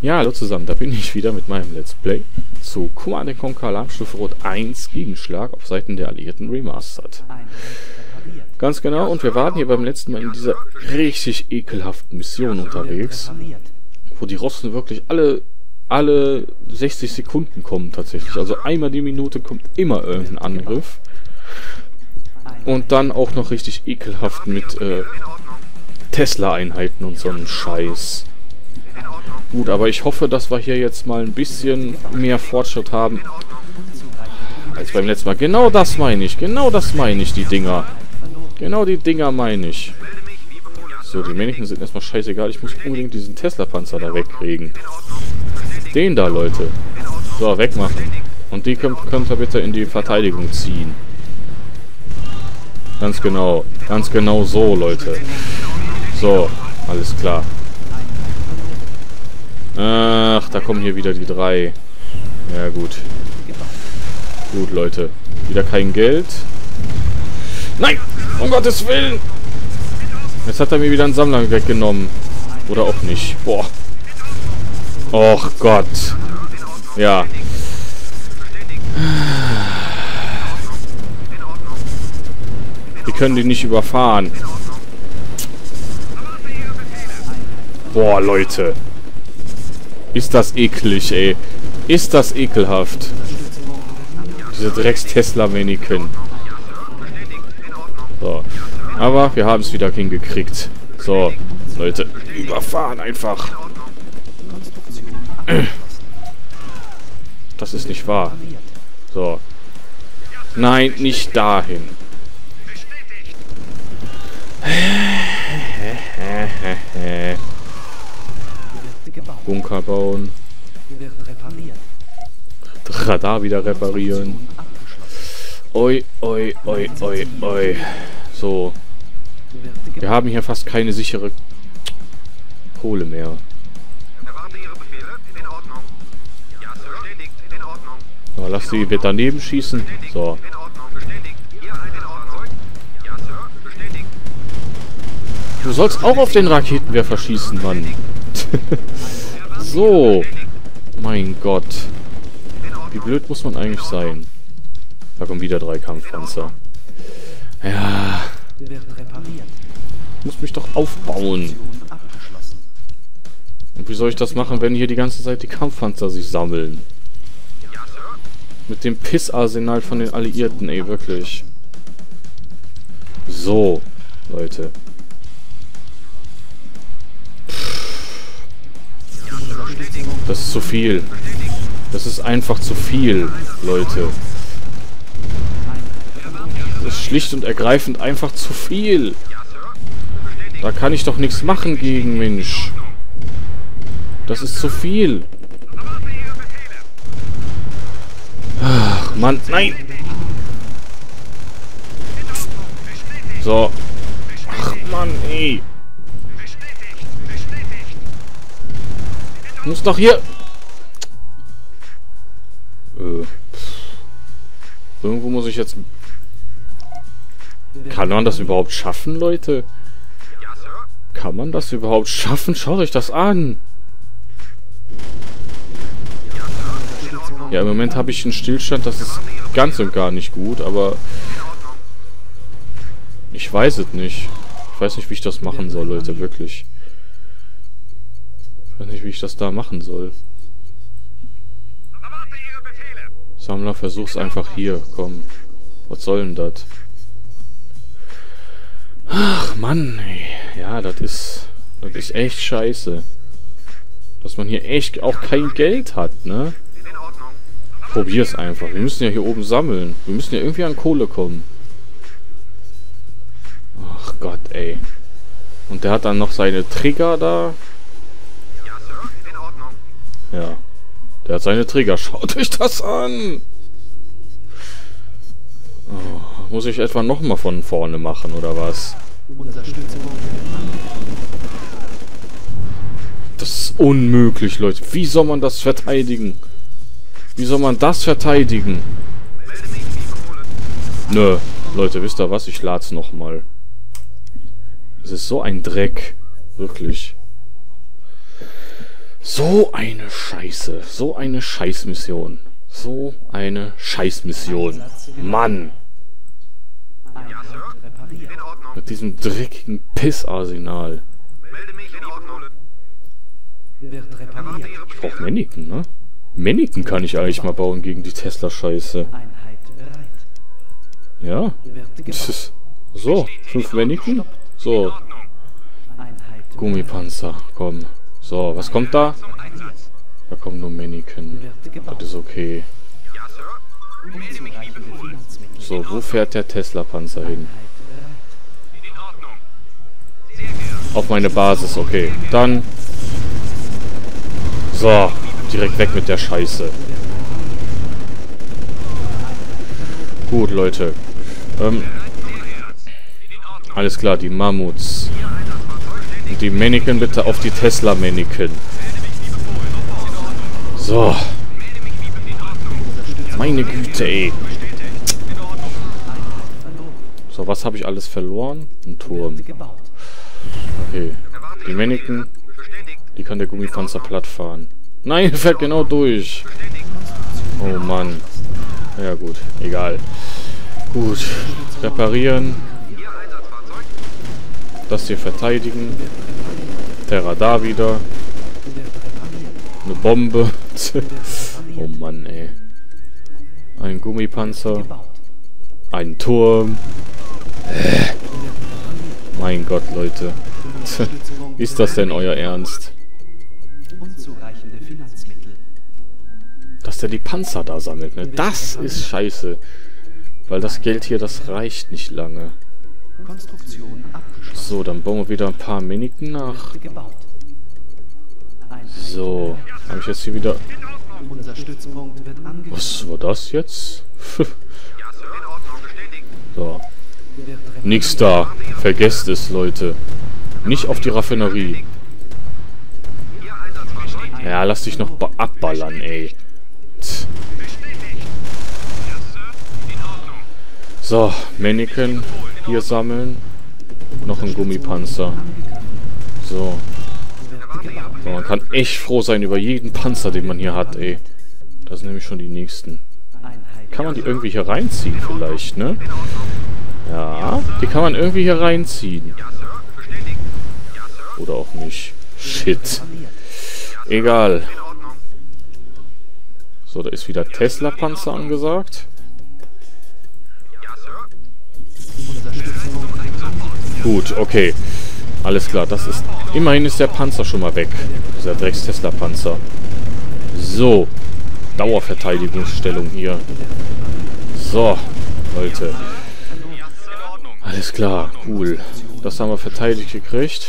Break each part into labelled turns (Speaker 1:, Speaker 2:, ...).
Speaker 1: Ja, hallo zusammen, da bin ich wieder mit meinem Let's Play zu Command & Conquer Alarmstufe Rot 1 Gegenschlag auf Seiten der Alliierten Remastered. Ganz genau, und wir waren hier beim letzten Mal in dieser richtig ekelhaften Mission unterwegs, wo die Russen wirklich alle 60 Sekunden kommen tatsächlich. Also einmal die Minute kommt immer irgendein Angriff. Und dann auch noch richtig ekelhaft mit Tesla-Einheiten und so einem Scheiß. Gut, aber ich hoffe, dass wir hier jetzt mal ein bisschen mehr Fortschritt haben als beim letzten Mal. Genau das meine ich, die Dinger. Genau die Dinger meine ich. So, die Männchen sind erstmal scheißegal. Ich muss unbedingt diesen Tesla-Panzer da wegkriegen. Den da, Leute. So, wegmachen. Und die könnt ihr bitte in die Verteidigung ziehen. Ganz genau so, Leute. So, alles klar. Ach, da kommen hier wieder die 3. Ja, gut. Gut, Leute. Wieder kein Geld. Nein! Um Gottes Willen! Jetzt hat er mir wieder einen Sammler weggenommen. Oder auch nicht. Boah. Och Gott. Ja. Wir können die nicht überfahren. Boah, Leute. Ist das eklig, ey. Ist das ekelhaft. Diese Drecks-Tesla-Männchen. So. Aber wir haben es wieder hingekriegt. So, Leute. Überfahren einfach. Das ist nicht wahr. So. Nein, nicht dahin. Bunker bauen. Radar wieder reparieren. Oi, oi, oi, oi, oi. So. Wir haben hier fast keine sichere Kohle mehr. So, lass die wird daneben schießen. So. Du sollst auch auf den Raketenwerfer schießen, Mann. So. Mein Gott. Wie blöd muss man eigentlich sein? Da kommen wieder 3 Kampfpanzer. Ja. Ich muss mich doch aufbauen. Und wie soll ich das machen, wenn hier die ganze Zeit die Kampfpanzer sich sammeln? Mit dem Pissarsenal von den Alliierten, ey, wirklich. So, Leute. Das ist zu viel. Das ist einfach zu viel, Leute. Das ist schlicht und ergreifend einfach zu viel. Da kann ich doch nichts machen gegen, Mensch. Das ist zu viel. Ach, Mann, nein. So. Ach, Mann, ey. Muss doch hier... Irgendwo muss ich jetzt... Kann man das überhaupt schaffen, Leute? Kann man das überhaupt schaffen? Schaut euch das an! Ja, im Moment habe ich einen Stillstand, das ist ganz und gar nicht gut, aber... Ich weiß es nicht. Ich weiß nicht, wie ich das machen soll, Leute, wirklich. Ich weiß nicht, wie ich das da machen soll. Sammler, versuch's einfach hier. Komm. Was soll denn das? Ach, Mann, ey. Ja, das ist echt scheiße. Dass man hier echt auch kein Geld hat, ne? Probier's einfach. Wir müssen ja hier oben sammeln. Wir müssen ja irgendwie an Kohle kommen. Ach Gott, ey. Und der hat dann noch seine Trigger da. Ja. Der hat seine Trigger. Schaut euch das an! Oh, muss ich etwa nochmal von vorne machen, oder was? Das ist unmöglich, Leute. Wie soll man das verteidigen? Wie soll man das verteidigen? Nö. Leute, wisst ihr was? Ich lad's nochmal. Es ist so ein Dreck. Wirklich. So eine Scheiße. So eine Scheißmission. So eine Scheißmission. Mann! Mit diesem dreckigen Pissarsenal. Ich brauch Mannequin, ne? Mannequin kann ich eigentlich mal bauen gegen die Tesla-Scheiße. Ja. So, 5 Mannequin. So. Gummipanzer, komm. So, was kommt da? Da kommt nur Mannequin. Das ist okay. So, wo fährt der Tesla-Panzer hin? Auf meine Basis, okay. Dann... So, direkt weg mit der Scheiße. Gut, Leute. Alles klar, die Mammuts. Und die Mannequin bitte auf die Tesla-Mannequin. So. Meine Güte, ey. So, was habe ich alles verloren? Ein Turm. Okay. Die Mannequin, die kann der Gummipanzer platt fahren. Nein, er fährt genau durch. Oh Mann. Ja gut, egal. Gut. Reparieren. Das hier verteidigen. Der Radar wieder. Eine Bombe. Oh Mann, ey. Ein Gummipanzer. Ein Turm. Mein Gott, Leute. Ist das denn euer Ernst? Dass der die Panzer da sammelt, ne? Das ist scheiße. Weil das Geld hier, das reicht nicht lange. So, dann bauen wir wieder ein paar Mannequin nach. So, habe ich jetzt hier wieder... Was war das jetzt? So. Nix da. Vergesst es, Leute. Nicht auf die Raffinerie. Ja, lass dich noch abballern, ey. So, Mannequin hier sammeln. Noch ein Gummipanzer. So. So. Man kann echt froh sein über jeden Panzer, den man hier hat, ey. Das sind nämlich schon die nächsten. Kann man die irgendwie hier reinziehen vielleicht, ne? Ja, die kann man irgendwie hier reinziehen. Oder auch nicht. Shit. Egal. So, da ist wieder Tesla-Panzer angesagt. Gut, okay. Alles klar, das ist... Immerhin ist der Panzer schon mal weg. Dieser Drecks-Tesla-Panzer. So. Dauerverteidigungsstellung hier. So, Leute. Alles klar, cool. Das haben wir verteidigt gekriegt.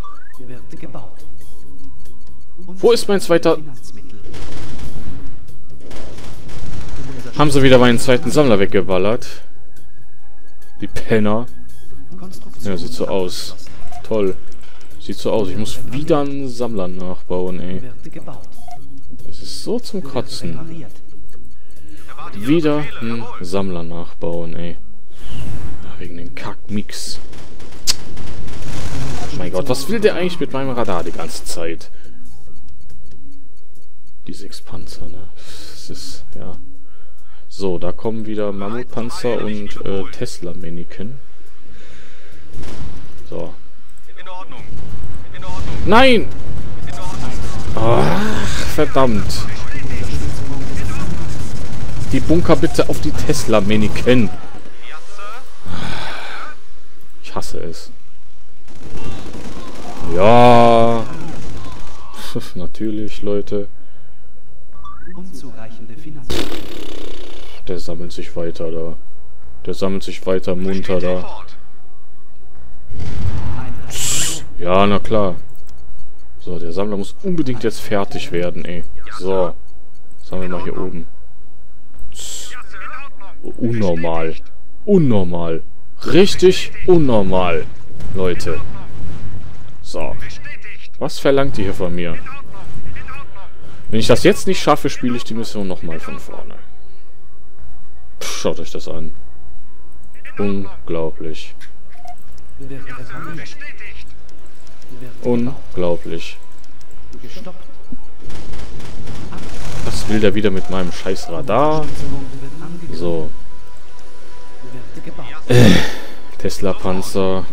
Speaker 1: Wo ist mein zweiter... Haben sie wieder meinen zweiten Sammler weggeballert? Die Penner. Ja, sieht so aus. Toll. Sieht so aus. Ich muss wieder einen Sammler nachbauen, ey. Es ist so zum Kotzen. Wieder einen Sammler nachbauen, ey. Wegen den Kackmix. Mein Gott, was will der eigentlich mit meinem Radar die ganze Zeit? Die 6 Panzer, ne? Das ist, ja. So, da kommen wieder Mammutpanzer und Tesla-Mannequin. So. Nein! Ach, verdammt. Die Bunker bitte auf die Tesla-Mannequin. Ich hasse es. Ja. Natürlich, Leute. Der sammelt sich weiter da. Der sammelt sich weiter munter da. Ja, na klar. So, der Sammler muss unbedingt jetzt fertig werden, ey. So. Sammeln wir mal hier oben. Unnormal. Unnormal. Richtig unnormal, Leute. So. Was verlangt ihr hier von mir? Wenn ich das jetzt nicht schaffe, spiele ich die Mission nochmal von vorne. Schaut euch das an. Unglaublich. Unglaublich. Was will der wieder mit meinem scheiß Radar? So. Tesla-Panzer.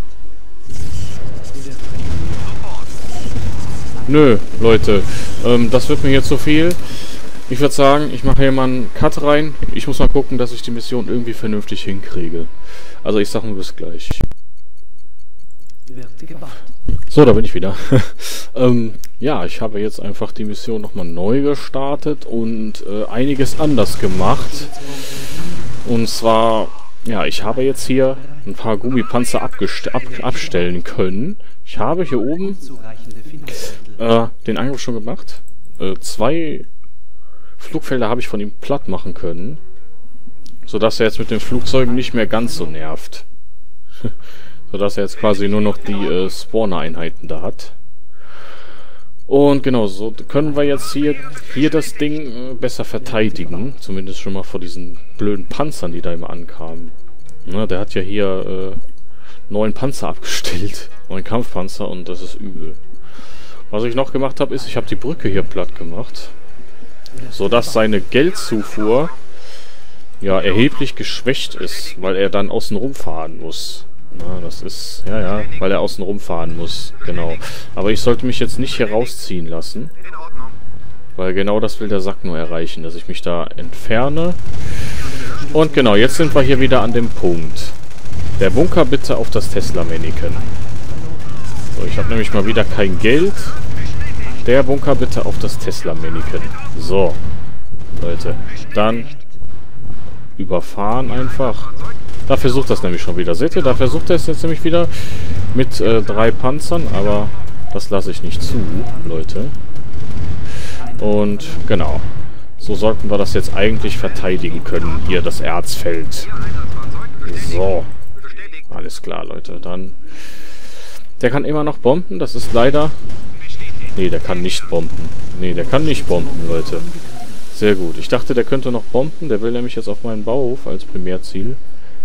Speaker 1: Nö, Leute. Das wird mir jetzt zu viel. Ich würde sagen, ich mache hier mal einen Cut rein. Ich muss mal gucken, dass ich die Mission irgendwie vernünftig hinkriege. Also ich sag mal bis gleich. So, da bin ich wieder. Ja, ich habe jetzt einfach die Mission nochmal neu gestartet und einiges anders gemacht. Und zwar, ja, ich habe jetzt hier ein paar Gummipanzer abstellen können. Ich habe hier oben den Angriff schon gemacht. 2 Flugfelder habe ich von ihm platt machen können. Sodass er jetzt mit den Flugzeugen nicht mehr ganz so nervt. Sodass er jetzt quasi nur noch die Spawner-Einheiten da hat. Und genau, so können wir jetzt hier das Ding besser verteidigen. Zumindest schon mal vor diesen blöden Panzern, die da immer ankamen. Na, der hat ja hier 9 Panzer abgestellt. 9 Kampfpanzer und das ist übel. Was ich noch gemacht habe, ist, ich habe die Brücke hier platt gemacht. Sodass seine Geldzufuhr ja erheblich geschwächt ist, weil er dann außen rumfahren muss. Na, das ist, ja, weil er außen rumfahren muss, genau. Aber ich sollte mich jetzt nicht hier rausziehen lassen. Weil genau das will der Sack nur erreichen, dass ich mich da entferne. Und genau, jetzt sind wir hier wieder an dem Punkt. Der Bunker bitte auf das Tesla-Mannequin. So, ich habe nämlich mal wieder kein Geld. Der Bunker bitte auf das Tesla-Mannequin. So, Leute, dann überfahren einfach. Da versucht das nämlich schon wieder. Seht ihr, da versucht er es jetzt nämlich wieder mit 3 Panzern, aber das lasse ich nicht zu, Leute. Und genau, so sollten wir das jetzt eigentlich verteidigen können, hier das Erzfeld. So, alles klar, Leute, dann... Der kann immer noch bomben, das ist leider... Nee, der kann nicht bomben. Nee, der kann nicht bomben, Leute. Sehr gut. Ich dachte, der könnte noch bomben. Der will nämlich jetzt auf meinen Bauhof als Primärziel.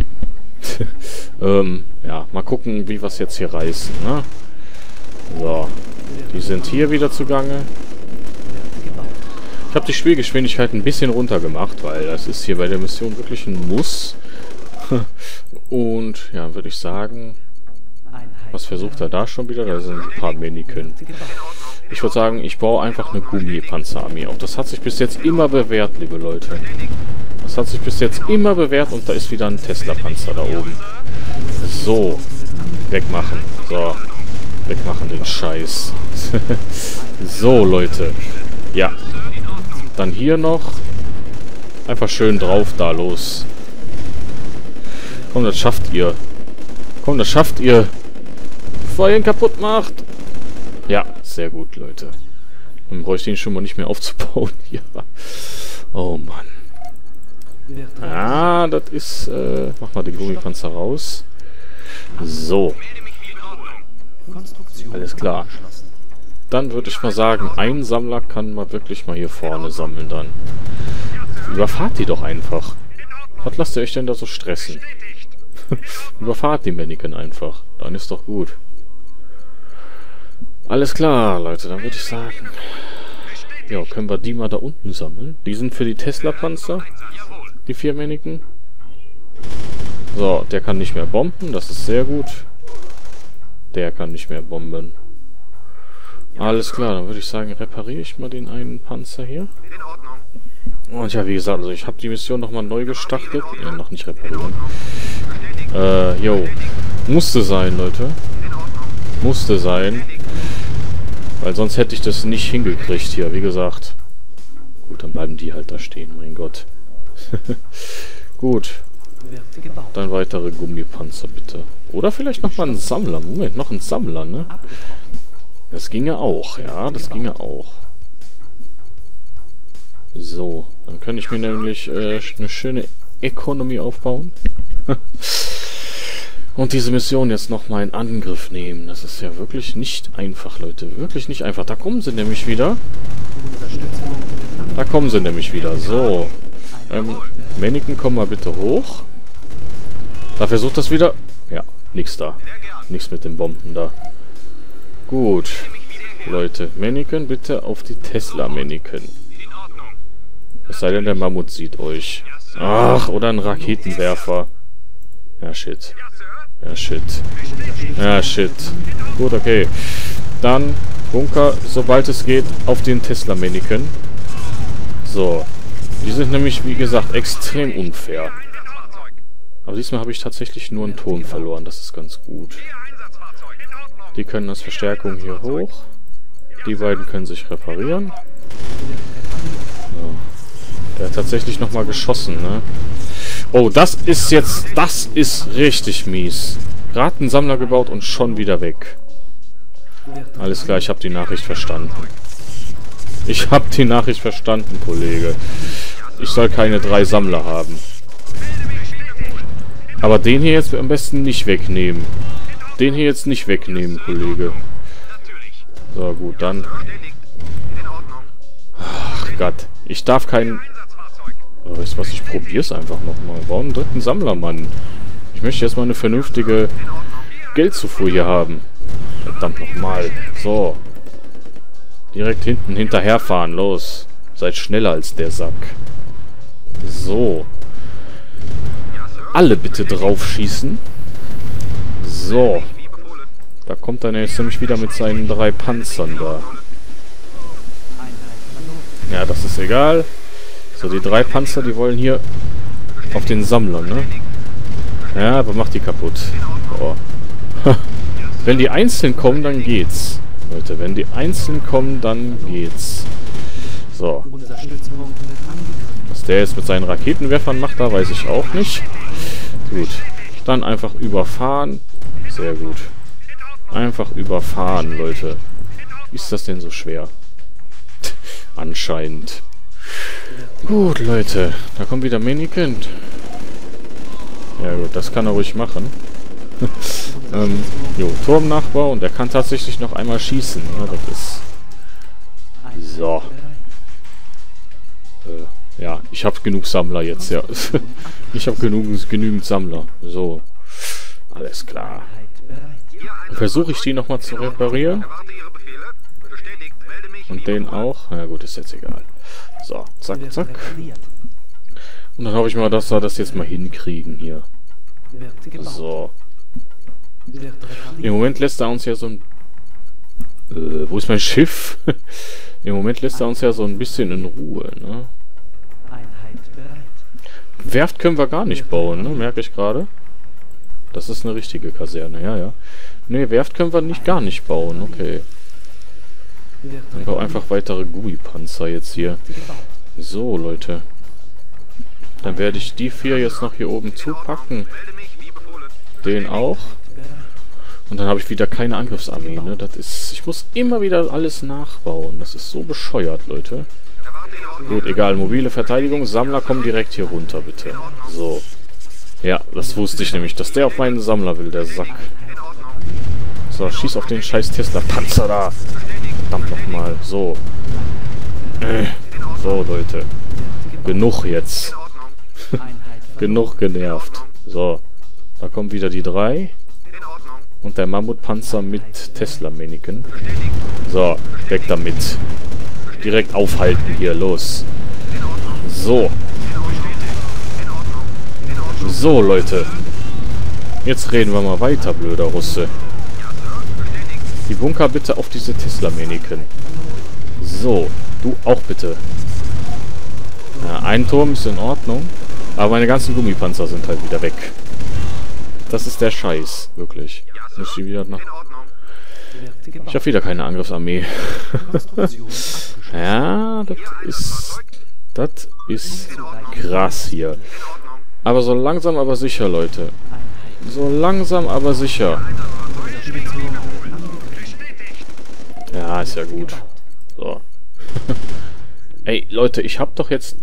Speaker 1: Ja, mal gucken, wie wir es jetzt hier reißen, ne? So. Die sind hier wieder zugange. Ich habe die Spielgeschwindigkeit ein bisschen runtergemacht, weil das ist hier bei der Mission wirklich ein Muss. Und, ja, würde ich sagen... Was versucht er da schon wieder? Da sind ein paar Mannequin. Ich würde sagen, ich baue einfach eine Gummipanzerarmee auf. Das hat sich bis jetzt immer bewährt, liebe Leute. Das hat sich bis jetzt immer bewährt und da ist wieder ein Tesla-Panzer da oben. So. Wegmachen. So. Wegmachen den Scheiß. So, Leute. Ja. Dann hier noch. Einfach schön drauf, da los. Komm, das schafft ihr. Komm, das schafft ihr. Bevor ihr ihn kaputt macht. Ja, sehr gut, Leute. Dann bräuchte ich ihn schon mal nicht mehr aufzubauen. Ja. Oh, Mann. Ah, das ist... mach mal den Gummipanzer raus. So. Alles klar. Dann würde ich mal sagen, ein Sammler kann mal wirklich mal hier vorne sammeln dann. Überfahrt die doch einfach. Was lasst ihr euch denn da so stressen? Überfahrt die Mannequin einfach. Dann ist doch gut. Alles klar, Leute, dann würde ich sagen... Ja, können wir die mal da unten sammeln? Die sind für die Tesla-Panzer. Die 4 Mannequin. So, der kann nicht mehr bomben, das ist sehr gut. Der kann nicht mehr bomben. Alles klar, dann würde ich sagen, repariere ich mal den einen Panzer hier. Und ja, wie gesagt, also ich habe die Mission nochmal neu gestartet. Ja, noch nicht reparieren. Jo. Musste sein, Leute. Musste sein. Weil sonst hätte ich das nicht hingekriegt hier, wie gesagt. Gut, dann bleiben die halt da stehen, mein Gott. Gut. Dann weitere Gummipanzer, bitte. Oder vielleicht nochmal ein Sammler. Moment, noch ein Sammler, ne? Das ginge auch, ja, das ginge auch. So, dann kann ich mir nämlich eine schöne Economy aufbauen. Und diese Mission jetzt nochmal in Angriff nehmen. Das ist ja wirklich nicht einfach, Leute. Wirklich nicht einfach. Da kommen sie nämlich wieder. Da kommen sie nämlich wieder. So. Mannequin, komm mal bitte hoch. Da versucht das wieder. Ja, nix da. Nichts mit den Bomben da. Gut. Leute, Mannequin bitte auf die Tesla-Mannequin. Es sei denn, der Mammut sieht euch. Ach, oder ein Raketenwerfer. Ja, shit. Ja, shit. Ja, shit. Gut, okay. Dann Bunker, sobald es geht, auf den Tesla-Mannequin. So. Die sind nämlich, wie gesagt, extrem unfair. Aber diesmal habe ich tatsächlich nur einen Turm verloren. Das ist ganz gut. Die können als Verstärkung hier hoch. Die beiden können sich reparieren. So. Der hat tatsächlich nochmal geschossen, ne? Oh, das ist jetzt... Das ist richtig mies. Gerade einen Sammler gebaut und schon wieder weg. Alles klar, ich habe die Nachricht verstanden. Ich habe die Nachricht verstanden, Kollege. Ich soll keine 3 Sammler haben. Aber den hier jetzt am besten nicht wegnehmen. Den hier jetzt nicht wegnehmen, Kollege. So, gut, dann... Ach Gott. Ich darf keinen... Oh, weißt du was, ich probier's einfach nochmal. Warum einen dritten Sammler, Mann? Ich möchte jetzt mal eine vernünftige Geldzufuhr hier haben. Verdammt nochmal. So. Direkt hinten hinterherfahren. Los. Seid schneller als der Sack. So. Alle bitte drauf schießen. So. Da kommt dann jetzt nämlich wieder mit seinen 3 Panzern da. Ja, das ist egal. So, die 3 Panzer, die wollen hier auf den Sammler, ne? Ja, aber macht die kaputt. Oh. Wenn die einzeln kommen, dann geht's. Leute, wenn die einzeln kommen, dann geht's. So. Was der jetzt mit seinen Raketenwerfern macht, da weiß ich auch nicht. Gut. Dann einfach überfahren. Sehr gut. Einfach überfahren, Leute. Wie ist das denn so schwer? Anscheinend. Gut, Leute. Da kommt wieder Mannequin. Ja gut, das kann er ruhig machen. Jo, Turmnachbau. Und er kann tatsächlich noch einmal schießen. Ja, das ist... So. Ja, ich habe genug Sammler jetzt, ja. Ich habe genügend Sammler. So. Alles klar. Versuche ich die nochmal zu reparieren. Und den auch. Na gut, ist jetzt egal. So, zack, zack. Und dann hoffe ich mal, dass wir das jetzt mal hinkriegen hier. So. Im Moment lässt er uns ja so ein... wo ist mein Schiff? Im Moment lässt er uns ja so ein bisschen in Ruhe, ne? Werft können wir gar nicht bauen, ne? Merke ich gerade. Das ist eine richtige Kaserne, ja, ja. Ne, Werft können wir gar nicht bauen, okay. Dann bauen einfach weitere GUI-Panzer jetzt hier. So, Leute. Dann werde ich die 4 jetzt noch hier oben zupacken. Den auch. Und dann habe ich wieder keine Angriffsarmee, ne? Das ist... Ich muss immer wieder alles nachbauen. Das ist so bescheuert, Leute. Gut, egal. Mobile Verteidigung. Sammler kommen direkt hier runter, bitte. So. Ja, das wusste ich nämlich, dass der auf meinen Sammler will, der Sack. So, schieß auf den scheiß Tesla-Panzer da. Verdammt nochmal. So. So, Leute. Genug jetzt. Genug genervt. So. Da kommen wieder die 3. Und der Mammutpanzer mit Tesla-Mannequin. So, weg damit. Direkt aufhalten hier, los. So. So, Leute. Jetzt reden wir mal weiter, blöder Russe. Die Bunker bitte auf diese Tesla-Mannequin. So, du auch bitte. Ja, ein Turm ist in Ordnung. Aber meine ganzen Gummipanzer sind halt wieder weg. Das ist der Scheiß, wirklich. Muss ich wieder nach... Ich habe wieder keine Angriffsarmee. Ja, das ist krass hier. Aber so langsam, aber sicher, Leute. So langsam, aber sicher. Ja, ist ja gut. So. Ey, Leute, ich habe doch jetzt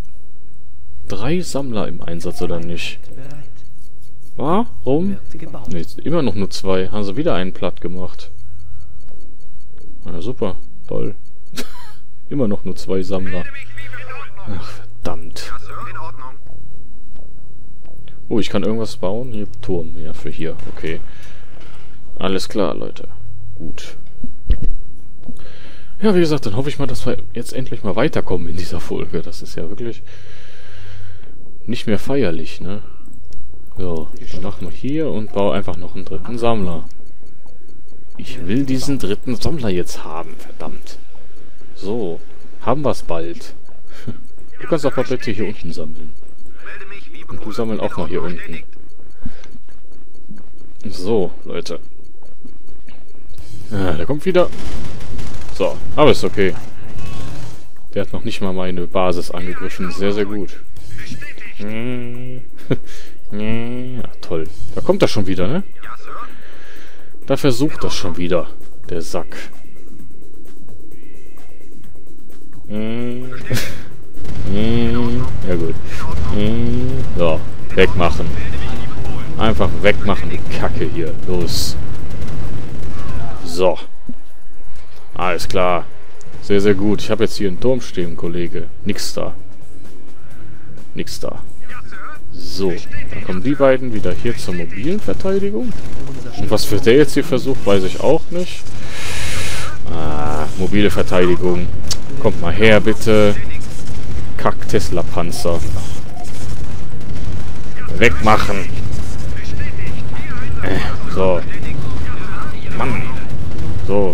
Speaker 1: 3 Sammler im Einsatz, oder nicht? Warum? Ne, immer noch nur 2. Haben sie wieder einen platt gemacht. Na super, toll. Immer noch nur 2 Sammler. Ach, verdammt. Oh, ich kann irgendwas bauen? Hier, Turm. Ja, für hier. Okay. Alles klar, Leute. Gut. Ja, wie gesagt, dann hoffe ich mal, dass wir jetzt endlich mal weiterkommen in dieser Folge. Das ist ja wirklich nicht mehr feierlich, ne? So, dann machen wir hier und baue einfach noch einen dritten Sammler. Ich will diesen dritten Sammler jetzt haben, verdammt. So, haben wir es bald. Du kannst auch mal bitte hier unten sammeln. Und du sammeln auch mal hier unten. So, Leute. Ah, der kommt wieder. So, aber ist okay. Der hat noch nicht mal meine Basis angegriffen. Sehr, sehr gut. Ja, toll. Da kommt er schon wieder, ne? Da versucht das schon wieder. Der Sack. Ja gut. So, wegmachen. Einfach wegmachen, die Kacke hier. Los. So. Alles klar. Sehr, sehr gut. Ich habe jetzt hier einen Turm stehen, Kollege. Nix da. Nix da. So. Dann kommen die beiden wieder hier zur mobilen Verteidigung. Und was für der jetzt hier versucht, weiß ich auch nicht. Ah, mobile Verteidigung. Kommt mal her, bitte. Kack-Tesla-Panzer. Wegmachen. So. Mann. So.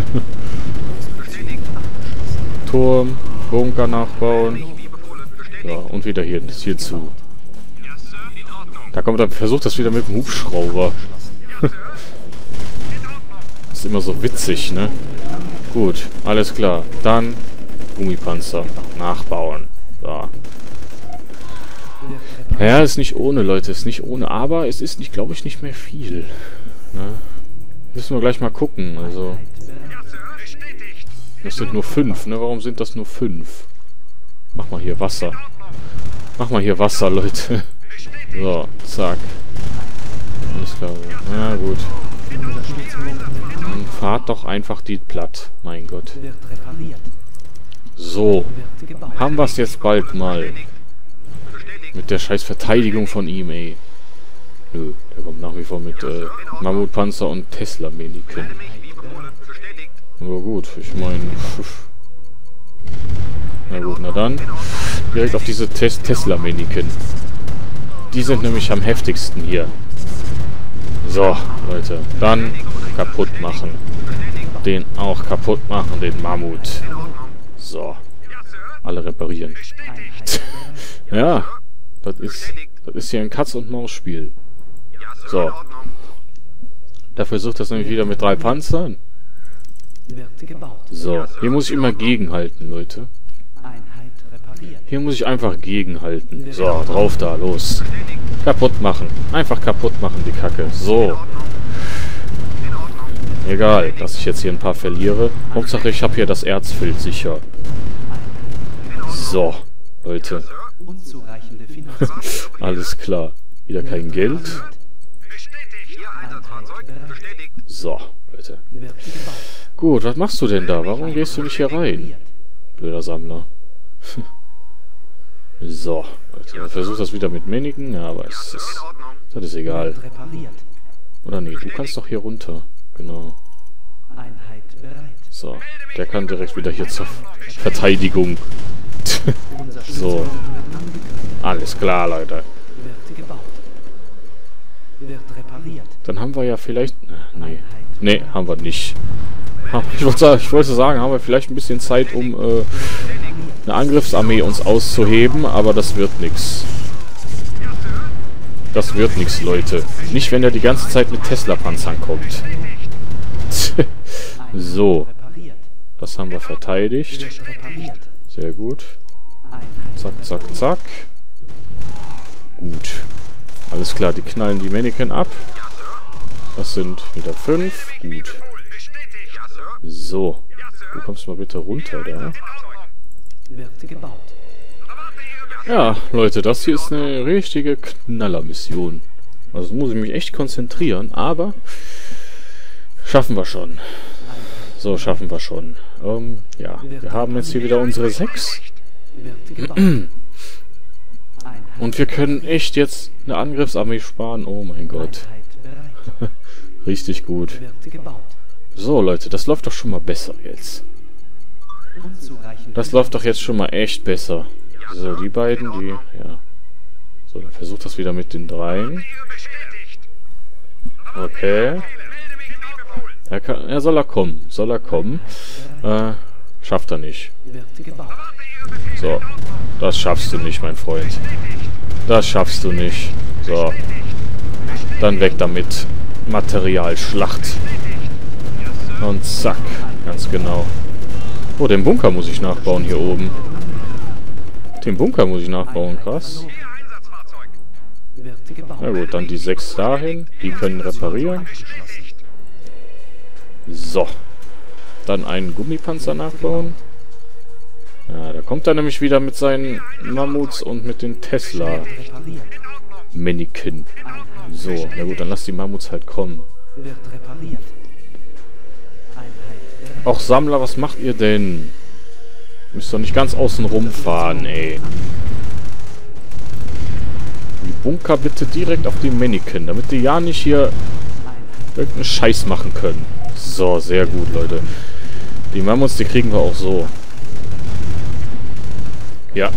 Speaker 1: Turm, Bunker nachbauen. Ja, und wieder hier zu. Da kommt er, versucht das wieder mit dem Hubschrauber. Ist immer so witzig, ne? Gut, alles klar. Dann Gummipanzer nachbauen. So. Ja, ist nicht ohne, Leute. Ist nicht ohne, aber es ist nicht, glaube ich, nicht mehr viel. Ne? Müssen wir gleich mal gucken. Also. Das sind nur 5, ne? Warum sind das nur 5? Mach mal hier Wasser. Mach mal hier Wasser, Leute. So, zack. Alles klar. Na gut. Dann fahrt doch einfach die platt. Mein Gott. So. Haben wir es jetzt bald mal. Mit der scheiß Verteidigung von ihm, ey. Nö, der kommt nach wie vor mit Mammutpanzer und Tesla-Meniken. Aber gut, ich meine... Na gut, na dann. Direkt auf diese Tesla-Meniken. Die sind nämlich am heftigsten hier. So, Leute. Dann kaputt machen. Den auch kaputt machen, den Mammut. So. Alle reparieren. Ja, das ist hier ein Katz-und-Maus-Spiel. So. Da versucht das nämlich wieder mit 3 Panzern. So, hier muss ich immer gegenhalten, Leute. Hier muss ich einfach gegenhalten. So, drauf da, los. Kaputt machen. Einfach kaputt machen, die Kacke. So. Egal, dass ich jetzt hier ein paar verliere. Hauptsache, ich habe hier das Erzfeld sicher. So, Leute. Alles klar. Wieder kein Geld. So, Leute. Gut, was machst du denn da? Warum gehst du nicht hier rein? Blöder Sammler. So, Leute. Er versucht das wieder mit Männchen. Ja, aber das ist egal. Oder nee, du kannst doch hier runter. Genau. So, der kann direkt wieder hier zur Verteidigung. So. Alles klar, Leute. Dann haben wir ja vielleicht... Nee. Nee, haben wir nicht. Ich wollte sagen, haben wir vielleicht ein bisschen Zeit, um eine Angriffsarmee uns auszuheben, aber das wird nix. Das wird nix, Leute. Nicht, wenn er die ganze Zeit mit Tesla-Panzern kommt. So. Das haben wir verteidigt. Sehr gut. Zack, zack, zack. Gut. Alles klar, die knallen die Männchen ab. Das sind wieder 5. Gut. So. Du kommst mal bitte runter da. Ja, Leute, das hier ist eine richtige Knallermission. Also muss ich mich echt konzentrieren, aber schaffen wir schon. So, schaffen wir schon. Ja, wir haben jetzt hier wieder unsere 6. Und wir können echt jetzt eine Angriffsarmee sparen. Oh mein Gott. Richtig gut. So, Leute, das läuft doch schon mal besser jetzt. Das läuft doch jetzt schon mal echt besser. So, die beiden, die... Ja. So, dann versucht das wieder mit den dreien. Okay. Soll er kommen. Soll er kommen. Schafft er nicht. So. Das schaffst du nicht, mein Freund. Das schaffst du nicht. So. Dann weg damit. Materialschlacht. Und zack. Ganz genau. Oh, den Bunker muss ich nachbauen hier oben. Den Bunker muss ich nachbauen. Krass. Na gut, dann die 6 dahin. Die können reparieren. So. Dann einen Gummipanzer nachbauen. Ja, da kommt er nämlich wieder mit seinen Mammuts und mit den Tesla-Mannequin. So, na gut, dann lass die Mammuts halt kommen. Auch Sammler, was macht ihr denn? Müsst doch nicht ganz außen rumfahren, ey. Die Bunker bitte direkt auf die Mannequin, damit die ja nicht hier irgendeinen Scheiß machen können. So, sehr gut, Leute. Die Mammuts, die kriegen wir auch so. Ja.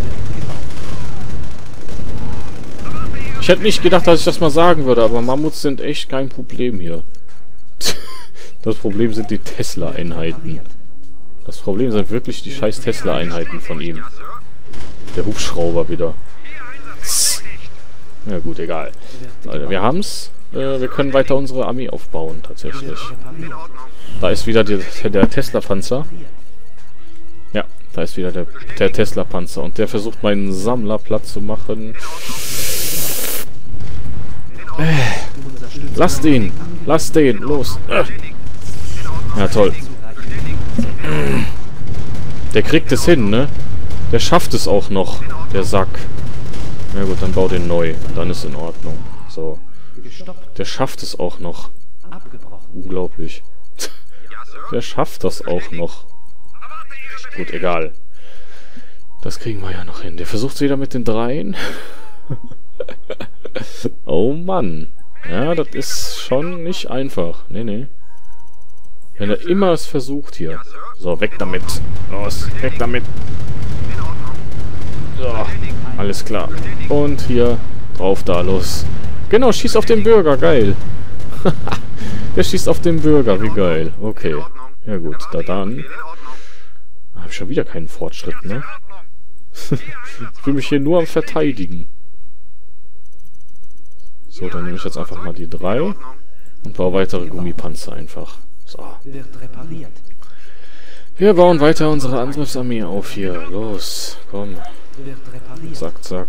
Speaker 1: Ich hätte nicht gedacht, dass ich das mal sagen würde, aber Mammuts sind echt kein Problem hier. Das Problem sind die Tesla-Einheiten. Das Problem sind wirklich die scheiß Tesla-Einheiten von ihm. Der Hubschrauber wieder. Ja gut, egal. Also, wir haben's. Wir können weiter unsere Armee aufbauen, tatsächlich. Da ist wieder der Tesla-Panzer. Ja, da ist wieder der Tesla-Panzer. Und der versucht, meinen Sammler platt zu machen. Lass den! Lass den! Los! Ja, toll. Der kriegt es hin, ne? Der schafft es auch noch, der Sack. Na gut, dann bau den neu. Dann ist in Ordnung. So. Der schafft es auch noch. Unglaublich. Der schafft das auch noch. Gut, egal. Das kriegen wir ja noch hin. Der versucht es wieder mit den dreien. Oh Mann. Ja, das ist schon nicht einfach. Nee, nee. Wenn er immer es versucht hier. So, weg damit. Los, weg damit. So, alles klar. Und hier drauf da, los. Genau, schieß auf den Bürger, geil. Der schießt auf den Bürger, wie geil. Okay. Ja gut, da dann. Habe ich schon wieder keinen Fortschritt, ne? Ich will mich hier nur am Verteidigen. So, dann nehme ich jetzt einfach mal die 3 und baue weitere Gummipanzer einfach. So. Wir bauen weiter unsere Angriffsarmee auf hier. Los, komm. Zack, zack.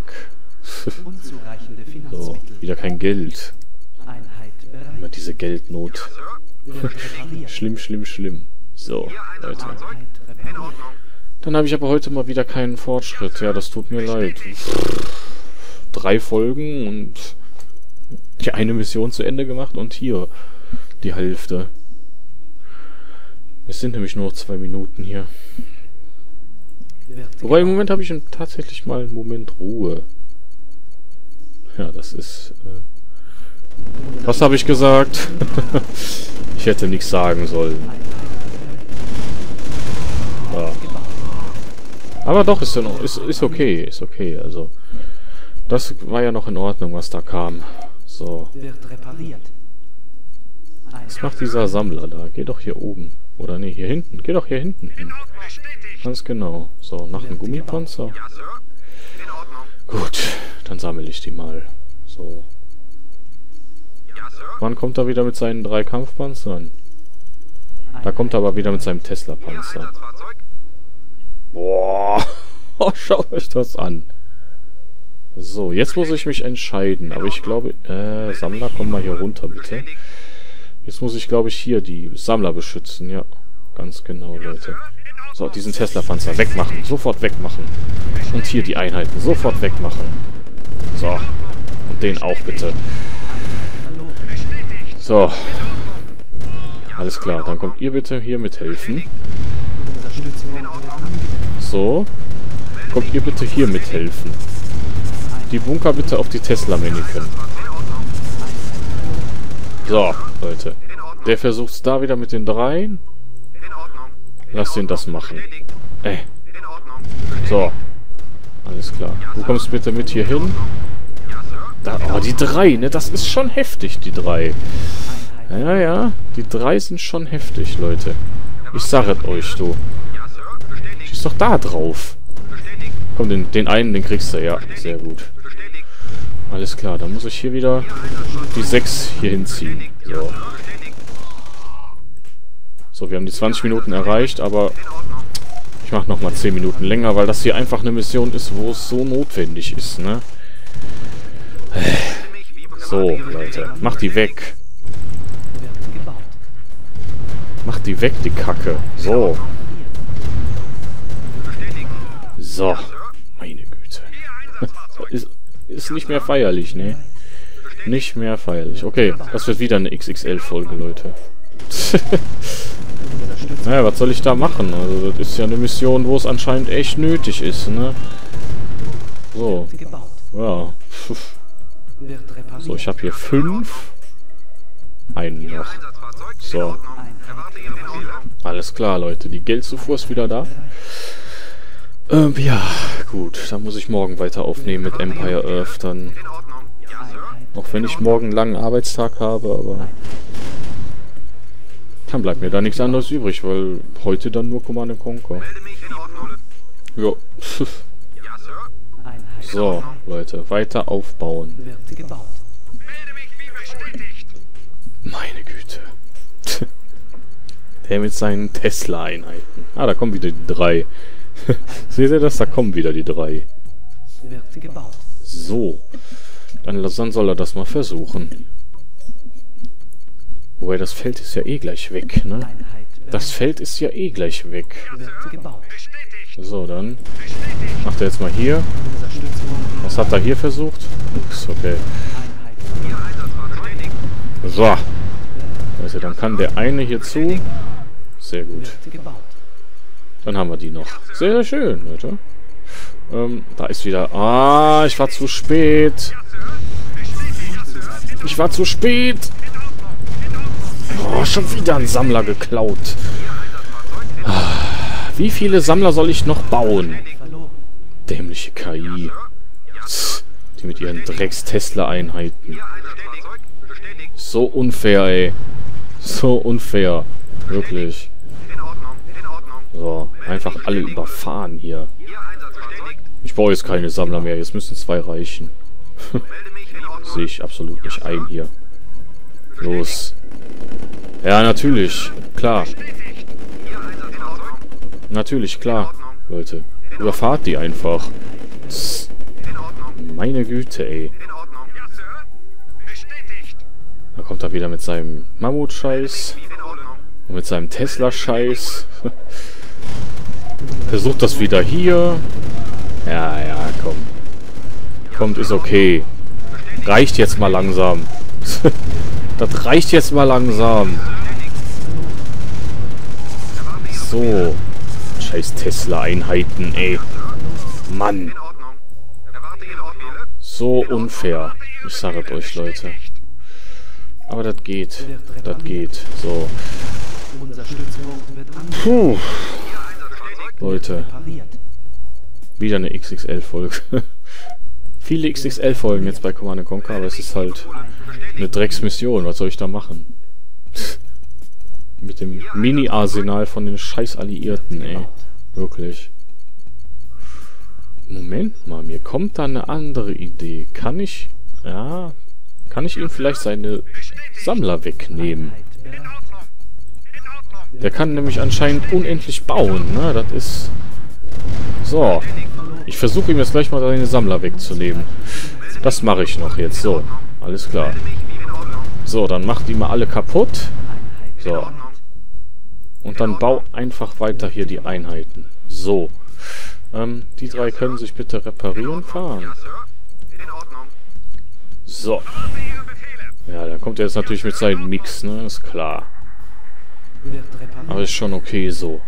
Speaker 1: So, wieder kein Geld. Immer diese Geldnot. Schlimm, schlimm, schlimm. So, Leute. Dann habe ich aber heute mal wieder keinen Fortschritt. Ja, das tut mir leid. 3 Folgen und die eine Mission zu Ende gemacht und hier die Hälfte. Es sind nämlich nur noch 2 Minuten hier. Wobei im Moment habe ich tatsächlich mal einen Moment Ruhe. Ja, das ist... Was habe ich gesagt? Ich hätte nichts sagen sollen. Ja. Aber doch, ist okay. Ist okay, also... Das war ja noch in Ordnung, was da kam. So. Was macht dieser Sammler da? Geh doch hier oben. Oder nee, hier hinten. Geh doch hier hinten hin. Ganz genau. So, nach dem Gummipanzer. Gut, dann sammle ich die mal. So. Wann kommt er wieder mit seinen 3 Kampfpanzern? Da kommt er aber wieder mit seinem Tesla-Panzer. Boah. Oh, schaut euch das an. So, jetzt muss ich mich entscheiden. Aber ich glaube... Sammler, komm mal hier runter, bitte. Jetzt muss ich, glaube ich, hier die Sammler beschützen. Ja, ganz genau, Leute. So, diesen Tesla-Panzer wegmachen. Sofort wegmachen. Und hier die Einheiten sofort wegmachen. So. Und den auch, bitte. So. Alles klar, dann kommt ihr bitte hier mithelfen. So. Kommt ihr bitte hier mithelfen. Die Bunker bitte auf die Tesla-Mannequin. So, Leute. Der versucht's da wieder mit den 3. Lasst ihn das machen. So. Alles klar. Du kommst bitte mit hier hin. Da, oh, die 3, ne? Das ist schon heftig, die 3. Ja, ja. Die 3 sind schon heftig, Leute. Ich sag es euch, du. Schieß doch da drauf. Komm, den einen, den kriegst du. Ja, sehr gut. Alles klar, dann muss ich hier wieder die 6 hier hinziehen. So. So, wir haben die 20 Minuten erreicht, aber ich mache nochmal 10 Minuten länger, weil das hier einfach eine Mission ist, wo es so notwendig ist, ne? So, Leute, mach die weg. Mach die weg, die Kacke. So. So. Meine Güte. Ist nicht mehr feierlich, ne? Nicht mehr feierlich. Okay, das wird wieder eine XXL-Folge, Leute. Naja, was soll ich da machen? Also, das ist ja eine Mission, wo es anscheinend echt nötig ist, ne? So. Ja. So, ich habe hier 5. Einen noch. So. Alles klar, Leute. Die Geldzufuhr ist wieder da. Ja, gut. Dann muss ich morgen weiter aufnehmen mit Empire Earth. Dann. Auch wenn ich morgen einen langen Arbeitstag habe, aber dann bleibt mir da nichts anderes übrig, weil heute dann nur Command & Conquer. Jo. So, Leute, weiter aufbauen. Meine Güte. Der mit seinen Tesla-Einheiten. Ah, da kommen wieder die 3. Seht ihr das? Da kommen wieder die 3. So. Dann soll er das mal versuchen. Wobei, das Feld ist ja eh gleich weg, ne? Das Feld ist ja eh gleich weg. So, dann macht er jetzt mal hier. Was hat er hier versucht? Nix, okay. So. Also, dann kann der eine hier zu. Sehr gut. Dann haben wir die noch. Sehr, sehr schön, Leute. Da ist wieder... Ah, ich war zu spät. Ich war zu spät. Oh, schon wieder ein Sammler geklaut. Wie viele Sammler soll ich noch bauen? Dämliche KI. Die mit ihren Drecks-Tesla-Einheiten. So unfair, ey. So unfair. Wirklich. So, einfach alle überfahren hier. Ich brauche jetzt keine Sammler mehr. Jetzt müssen 2 reichen. Sehe ich absolut nicht ein hier. Los. Ja, natürlich. Klar. Natürlich, klar. Leute. Überfahrt die einfach. Meine Güte, ey. Da kommt er wieder mit seinem Mammut-Scheiß. Und mit seinem Tesla-Scheiß. Versucht das wieder hier. Ja, ja, komm. Kommt, ist okay. Reicht jetzt mal langsam. Das reicht jetzt mal langsam. So. Scheiß Tesla-Einheiten, ey. Mann. So unfair. Ich sage es euch, Leute. Aber das geht. Das geht. So. Puh. Leute. Wieder eine XXL-Folge. Viele XXL-Folgen jetzt bei Command & Conquer, aber es ist halt eine Drecksmission. Was soll ich da machen? Mit dem Mini-Arsenal von den scheiß Alliierten, ey. Wirklich. Moment mal, mir kommt da eine andere Idee. Kann ich... Ja... Kann ich ihm vielleicht seine Sammler wegnehmen? Der kann nämlich anscheinend unendlich bauen, ne? Das ist... So. Ich versuche ihm jetzt gleich mal seine Sammler wegzunehmen. Das mache ich noch jetzt. So. Alles klar. So, dann macht die mal alle kaputt. So. Und dann bau einfach weiter hier die Einheiten. So. Die 3 können sich bitte reparieren fahren. So. Ja, dann kommt er jetzt natürlich mit seinem Mix, ne? Ist klar. Aber ist schon okay so.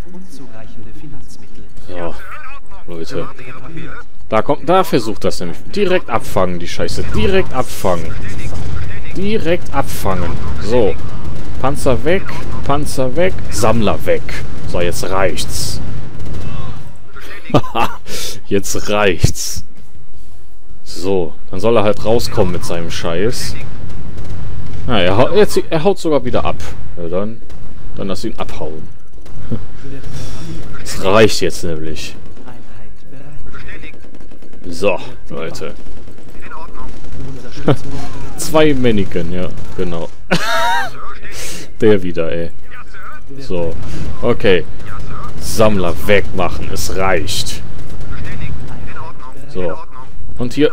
Speaker 1: So. Leute. Da versucht das nämlich. Direkt abfangen, die Scheiße. Direkt abfangen. Direkt abfangen. So. Panzer weg. Panzer weg. Sammler weg. So, jetzt reicht's. Jetzt reicht's. So, dann soll er halt rauskommen mit seinem Scheiß. Na, er haut sogar wieder ab. Ja, dann lass ihn abhauen. Das reicht jetzt nämlich. So, Leute. 2 Mannequin, ja, genau. Der wieder, ey. So, okay. Sammler wegmachen, es reicht. So. Und hier.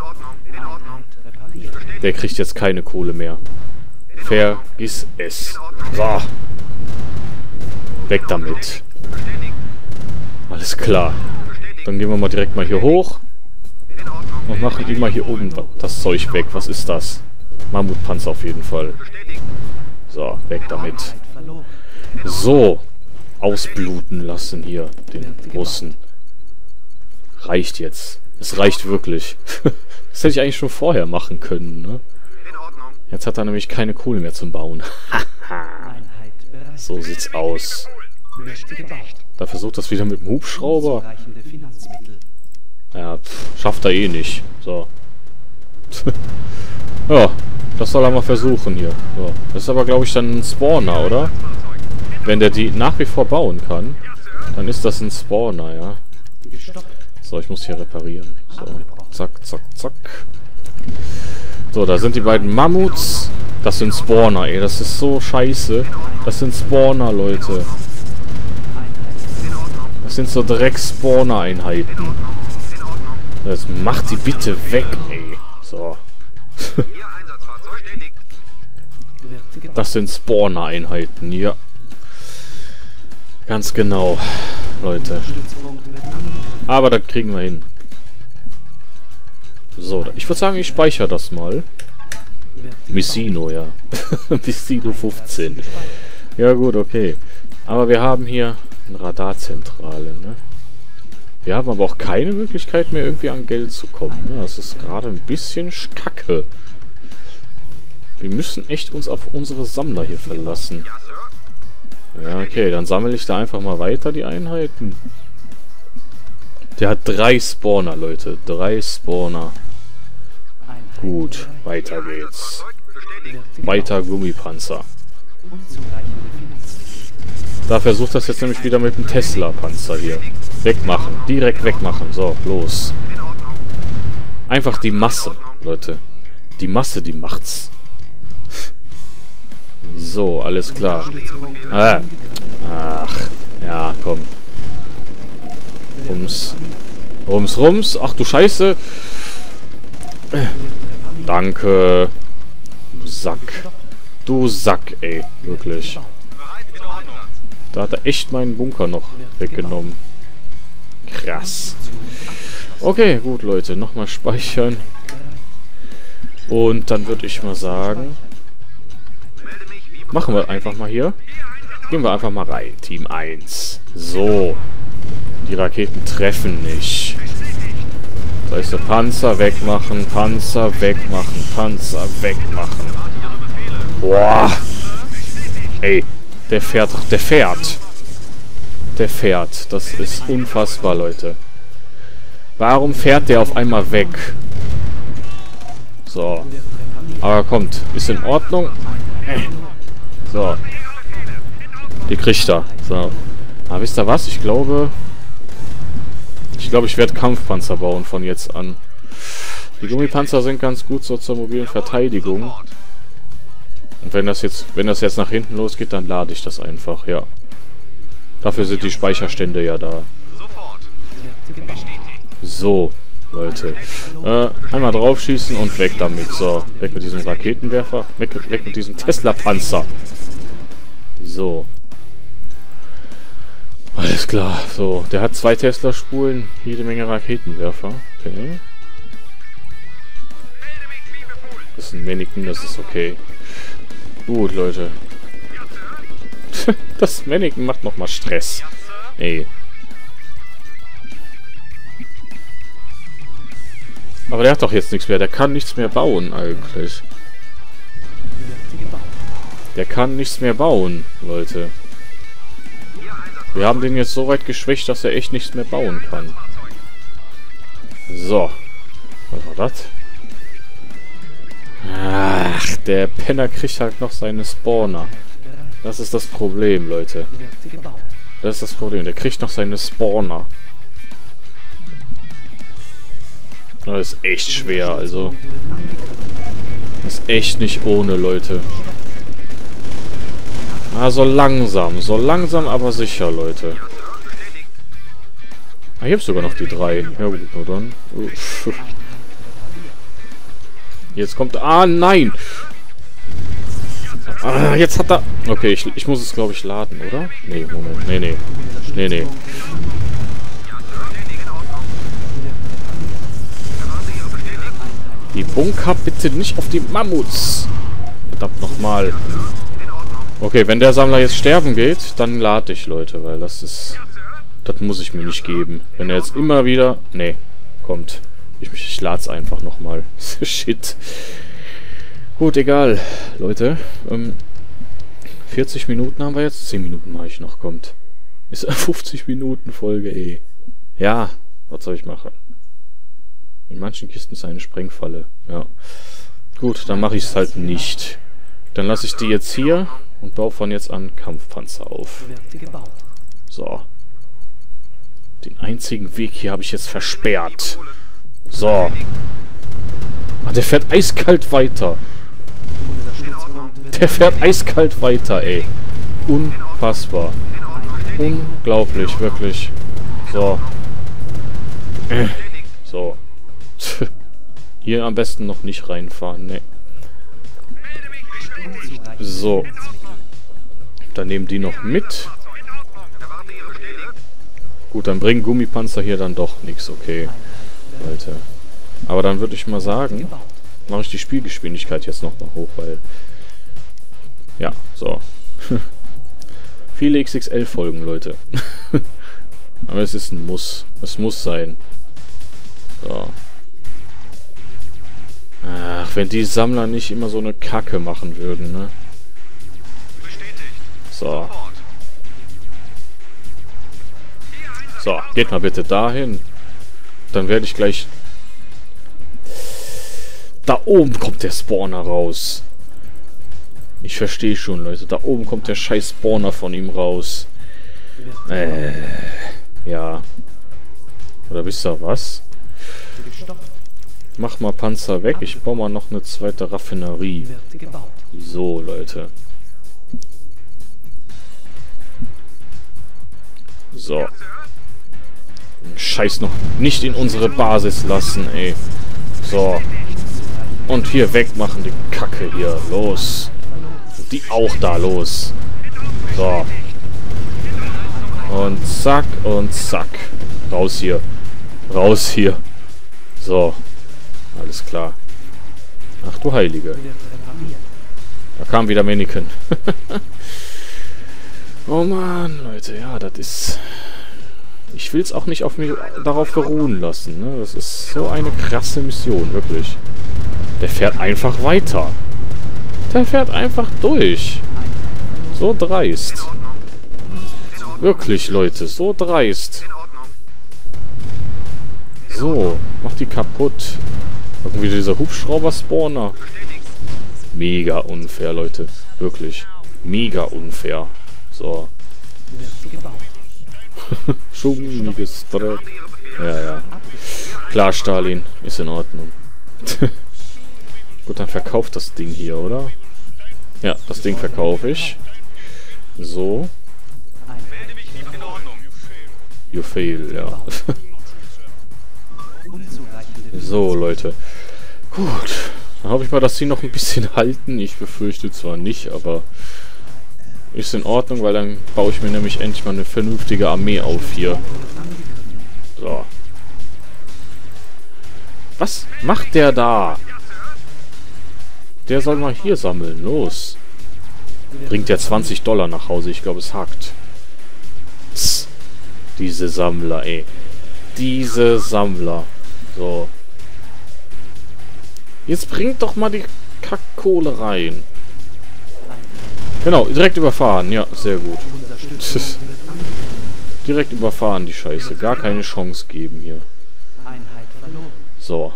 Speaker 1: Der kriegt jetzt keine Kohle mehr. Vergiss es. So. Weg damit. Alles klar. Dann gehen wir mal direkt mal hier hoch. Und machen ihm mal hier oben das Zeug weg. Was ist das? Mammutpanzer auf jeden Fall. So, weg damit. So. Ausbluten lassen hier, den Russen. Reicht jetzt. Es reicht wirklich. Das hätte ich eigentlich schon vorher machen können, ne? Jetzt hat er nämlich keine Kohle mehr zum Bauen. So sieht's aus. Da versucht das wieder mit dem Hubschrauber. Ja, schafft er eh nicht. So. Ja, das soll er mal versuchen hier. So. Das ist aber, glaube ich, dann ein Spawner, oder? Wenn der die nach wie vor bauen kann, dann ist das ein Spawner, ja. So, ich muss hier reparieren. So, zack, zack, zack. So, da sind die beiden Mammuts. Das sind Spawner, ey. Das ist so scheiße. Das sind Spawner, Leute. Das sind so Dreck-Spawner-Einheiten. Das macht die bitte weg, ey. So. Das sind Spawner-Einheiten, ja. Ganz genau, Leute. Aber das kriegen wir hin. So, ich würde sagen, ich speichere das mal. Missino, ja. Missino 15. Ja gut, okay. Aber wir haben hier eine Radarzentrale, ne? Wir haben aber auch keine Möglichkeit mehr, irgendwie an Geld zu kommen. Ne? Das ist gerade ein bisschen kacke. Wir müssen echt uns auf unsere Sammler hier verlassen. Ja, okay, dann sammle ich da einfach mal weiter die Einheiten. Der hat 3 Spawner, Leute. 3 Spawner. Gut, weiter geht's. Weiter Gummipanzer. Da versucht das jetzt nämlich wieder mit dem Tesla-Panzer hier. Wegmachen. Direkt wegmachen. So, los. Einfach die Masse, Leute. Die Masse, die macht's. So, alles klar. Ach, ja, komm. Rums. Ach du Scheiße. Danke. Du Sack, ey. Wirklich. Da hat er echt meinen Bunker noch weggenommen. Krass. Okay, gut, Leute. Nochmal speichern. Und dann würde ich mal sagen... Machen wir einfach mal hier. Gehen wir einfach mal rein. Team 1. So. Die Raketen treffen nicht. Da ist der Panzer wegmachen. Panzer wegmachen. Panzer wegmachen. Boah. Ey. Der fährt. Der fährt. Das ist unfassbar, Leute. Warum fährt der auf einmal weg? So. Aber kommt. Ist in Ordnung. So. Die kriegt er. So. Aber wisst ihr was? Ich glaube, ich werde Kampfpanzer bauen von jetzt an. Die Gummipanzer sind ganz gut so zur mobilen Verteidigung. Und wenn das jetzt nach hinten losgeht, dann lade ich das einfach, ja. Dafür sind die Speicherstände ja da. So, Leute. Einmal draufschießen und weg damit. So, weg mit diesem Raketenwerfer. Weg mit diesem Tesla-Panzer. So. Alles klar. So, der hat 2 Tesla-Spulen, jede Menge Raketenwerfer. Okay. Das ist ein Mannequin, das ist okay. Gut, Leute. Das Mannequin macht nochmal Stress. Ey. Aber der hat doch jetzt nichts mehr. Der kann nichts mehr bauen, eigentlich. Der kann nichts mehr bauen, Leute. Wir haben den jetzt so weit geschwächt, dass er echt nichts mehr bauen kann. So. Was war das? Ach, der Penner kriegt halt noch seine Spawner. Das ist das Problem, Leute. Das ist das Problem. Der kriegt noch seine Spawner. Das ist echt schwer, also. Das ist echt nicht ohne, Leute. Ah, so langsam aber sicher, Leute. Ah, hier habe sogar noch die 3. Ja gut, nur dann. Jetzt kommt... Ah, nein! Ah, jetzt hat er... Okay, ich muss es, glaube ich, laden, oder? Nee, Moment. Nee. Die Bunker bitte nicht auf die Mammuts. Verdammt nochmal. Okay, wenn der Sammler jetzt sterben geht, dann lade ich, Leute, weil das ist... Das muss ich mir nicht geben. Wenn er jetzt immer wieder... Nee, kommt. Ich lade es einfach nochmal. Shit. Gut, egal, Leute. 40 Minuten haben wir jetzt. 10 Minuten mache ich noch, kommt. Ist eine 50 Minuten Folge, ey. Ja, was soll ich machen? In manchen Kisten ist eine Sprengfalle. Ja. Gut, dann mache ich es halt nicht. Dann lasse ich die jetzt hier und baue von jetzt an Kampfpanzer auf. So. Den einzigen Weg hier habe ich jetzt versperrt. So. Ah, der fährt eiskalt weiter. Der fährt eiskalt weiter, ey. Unfassbar. Unglaublich, wirklich. So. So. Hier am besten noch nicht reinfahren, ne. So. Dann nehmen die noch mit. Gut, dann bringen Gummipanzer hier dann doch nichts, okay. Leute. Aber dann würde ich mal sagen, mache ich die Spielgeschwindigkeit jetzt nochmal hoch, weil... Ja, so. Viele XXL-Folgen, Leute. Aber es ist ein Muss. Es muss sein. So. Ach, wenn die Sammler nicht immer so eine Kacke machen würden, ne? So. So, geht mal bitte dahin. Dann werde ich gleich... Da oben kommt der Spawner raus. Ich verstehe schon, Leute. Da oben kommt der scheiß Spawner von ihm raus. Ja. Oder wisst ihr was? Mach mal Panzer weg. Ich baue mal noch eine zweite Raffinerie. So, Leute. So. Scheiß noch nicht in unsere Basis lassen, ey. So. Und hier wegmachen die Kacke hier. Los. Und die auch da, los. So. Und zack und zack. Raus hier. Raus hier. So. Alles klar. Ach du Heilige. Da kam wieder Mannequin. Oh Mann, Leute. Ja, das ist... Ich will es auch nicht auf mich darauf beruhen lassen. Ne? Das ist so eine krasse Mission, wirklich. Der fährt einfach weiter. Der fährt einfach durch. So dreist. Wirklich, Leute, so dreist. So, mach die kaputt. Irgendwie dieser Hubschrauber-Spawner. Mega unfair, Leute. Wirklich. Mega unfair. So. Schummiges Dreck. Ja, ja. Klar, Stalin. Ist in Ordnung. Gut, dann verkauft das Ding hier, oder? Ja, das Ding verkaufe ich. So. You fail, ja. So, Leute. Gut. Dann hoffe ich mal, dass sie noch ein bisschen halten. Ich befürchte zwar nicht, aber... Ist in Ordnung, weil dann baue ich mir nämlich endlich mal eine vernünftige Armee auf hier. So. Was macht der da? Der soll mal hier sammeln. Los. Bringt der $20 nach Hause. Ich glaube, es hackt. Psst. Diese Sammler, ey. Diese Sammler. So. Jetzt bringt doch mal die Kackkohle rein. Genau, direkt überfahren. Ja, sehr gut. Direkt überfahren, die Scheiße. Gar keine Chance geben hier. So.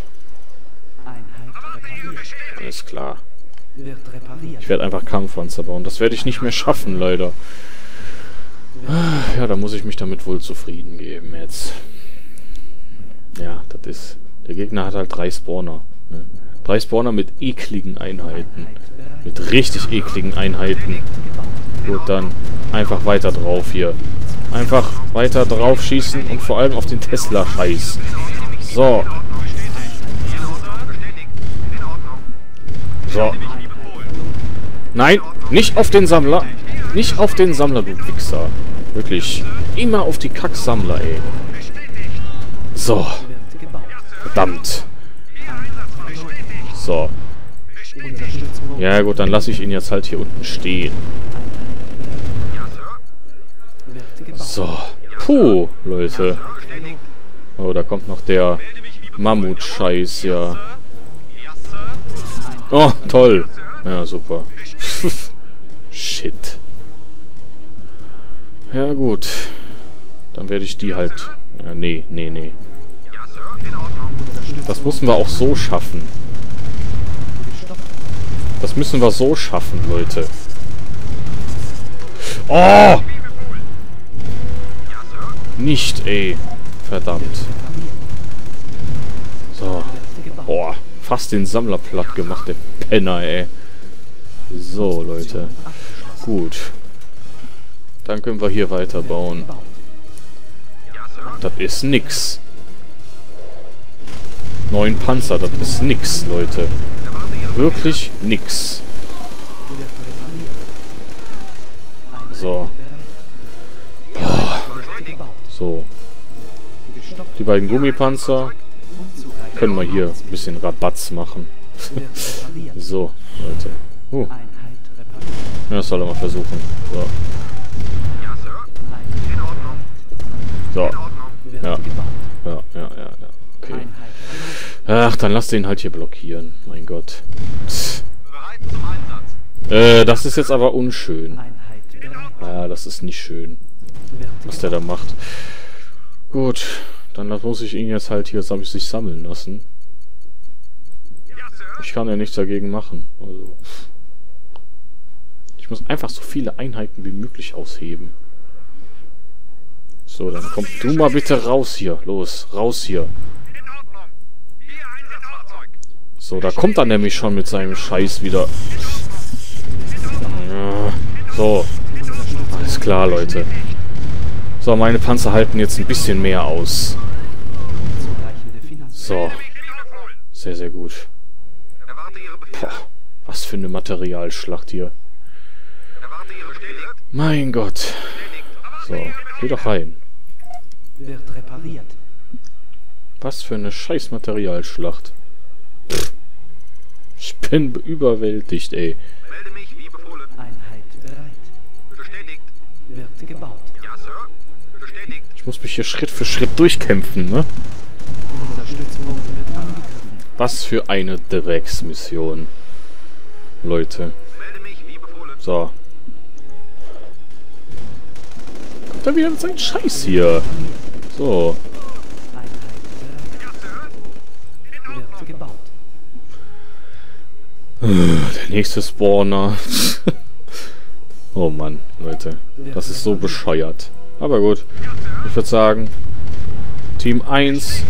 Speaker 1: Alles klar. Ich werde einfach Kampfpanzer bauen. Das werde ich nicht mehr schaffen, leider. Ja, da muss ich mich damit wohl zufrieden geben jetzt. Ja, das ist... Der Gegner hat halt 3 Spawner. Ne? 3 Spawner mit ekligen Einheiten. Mit richtig ekligen Einheiten. Gut, dann einfach weiter drauf hier. Einfach weiter drauf schießen und vor allem auf den Tesla-Scheiß. So. So. Nein, nicht auf den Sammler. Nicht auf den Sammler, du Wichser. Wirklich. Immer auf die Kacksammler, ey. So. Verdammt. So. Ja gut, dann lasse ich ihn jetzt halt hier unten stehen. So. Puh, Leute. Oh, da kommt noch der Mammut-Scheiß, ja. Oh, toll. Ja, super. Shit. Ja gut. Dann werde ich die halt... Ja, nee. Das müssen wir auch so schaffen. Das müssen wir so schaffen, Leute. Oh! Nicht, ey. Verdammt. So. Boah. Fast den Sammler platt gemacht, der Penner, ey. So, Leute. Gut. Dann können wir hier weiterbauen. Das ist nix. 9 Panzer, das ist nix, Leute. Wirklich nix. So. Boah. So. Die beiden Gummipanzer können wir hier ein bisschen Rabatz machen. So, Leute. Ja, das soll er mal versuchen. So. So. Ja. Okay. Ach, dann lass den halt hier blockieren. Mein Gott. Das ist jetzt aber unschön. Ja, das ist nicht schön, was der da macht. Gut, dann muss ich ihn jetzt halt hier sich sammeln lassen. Ich kann ja nichts dagegen machen. Also, ich muss einfach so viele Einheiten wie möglich ausheben. So, dann komm du mal bitte raus hier. Los, raus hier. So, da kommt er nämlich schon mit seinem Scheiß wieder. Ja, so. Alles klar, Leute. So, meine Panzer halten jetzt ein bisschen mehr aus. So. Sehr, sehr gut. Boah, was für eine Materialschlacht hier. Mein Gott. So, geh doch rein. Was für eine scheiß Materialschlacht. Pff. Ich bin überwältigt, ey. Ich muss mich hier Schritt für Schritt durchkämpfen, ne? Was für eine Drecksmission. Leute. So. Kommt er wieder mit seinem Scheiß hier. So. Der nächste Spawner. Oh Mann, Leute. Das ist so bescheuert. Aber gut. Ich würde sagen, Team 1.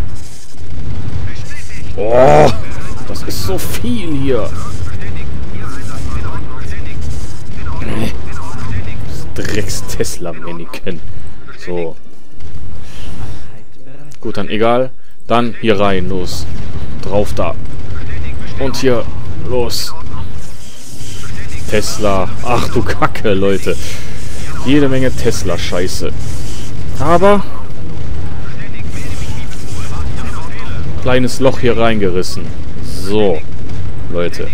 Speaker 1: Oh, das ist so viel hier. Das Drecks-Tesla-Mannequin. So. Gut, dann egal. Dann hier rein, los. Drauf da. Und hier, los. Tesla. Ach du Kacke, Leute. Jede Menge Tesla-Scheiße. Aber kleines Loch hier reingerissen. So, Leute.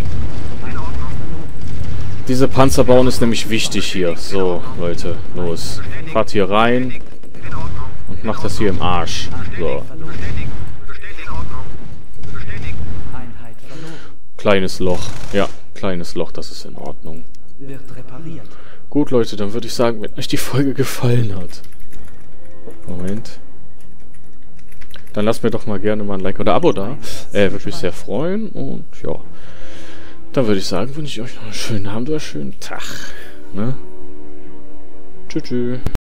Speaker 1: Diese Panzer bauen ist nämlich wichtig hier. So, Leute, los. Fahrt hier rein und macht das hier im Arsch. So. Kleines Loch. Ja, kleines Loch, das ist in Ordnung. Gut, Leute, dann würde ich sagen, wenn euch die Folge gefallen hat. Moment. dann lasst mir doch mal gerne mal ein Like oder Abo da. Würde mich sehr freuen. Und ja, dann würde ich sagen, wünsche ich euch noch einen schönen Abend oder einen schönen Tag. Ne? Tschüss.